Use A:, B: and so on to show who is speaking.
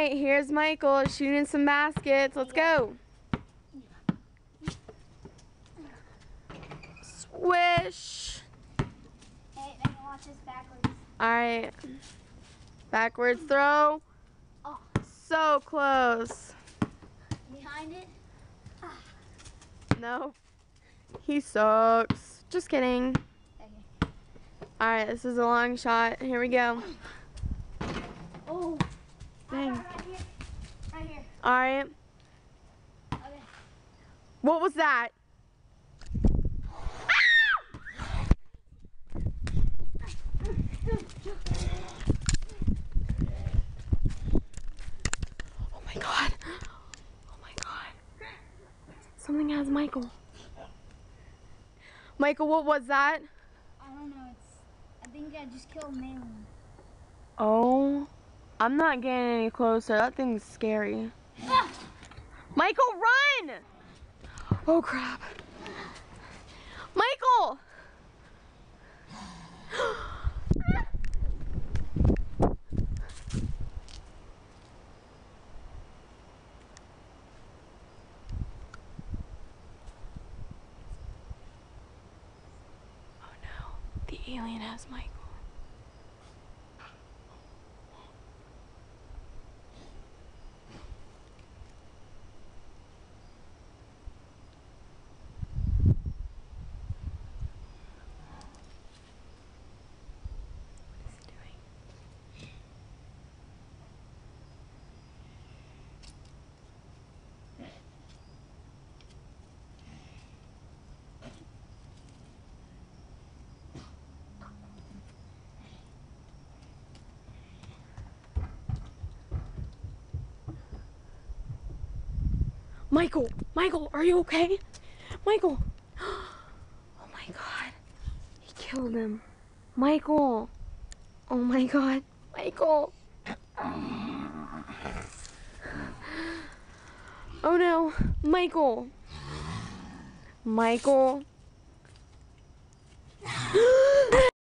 A: right, here's Michael shooting some baskets. Let's go. Swish.
B: Hey, I can watch this backwards.
A: All right. Backwards throw.
B: Oh.
A: So close.
B: Behind it.
A: Nope. He sucks. Just kidding.
B: Okay.
A: All right, this is a long shot. Here we go.
B: Oh.
A: Dang.
B: Right here. Right here.
A: All right.
B: Okay.
A: What was that? Oh my God. Oh my God. Something has Michael. Michael, what was that?
B: I don't know. I think I just killed an alien.
A: Oh, I'm not getting any closer. That thing's scary. Michael, run! Oh crap. Michael! Oh no, the alien has Michael. What is he doing? Michael! Michael, are you okay? Michael! Oh my God. He killed him. Michael! Oh my God. Michael! Oh no. Michael! Michael!